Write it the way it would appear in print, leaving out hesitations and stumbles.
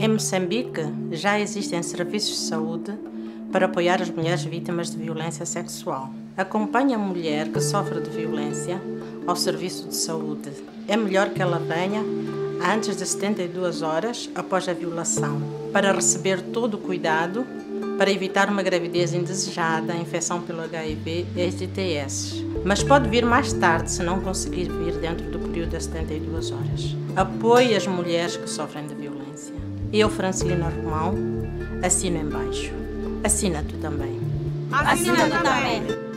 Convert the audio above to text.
Em Moçambique, já existem serviços de saúde para apoiar as mulheres vítimas de violência sexual. Acompanhe a mulher que sofre de violência ao serviço de saúde. É melhor que ela venha antes de 72 horas após a violação, para receber todo o cuidado para evitar uma gravidez indesejada, infecção pelo HIV e STIs. Mas pode vir mais tarde se não conseguir vir dentro do período das 72 horas. Apoie as mulheres que sofrem de violência. Eu, Francilina Romão, assino embaixo. Assina tu também. Assina tu também.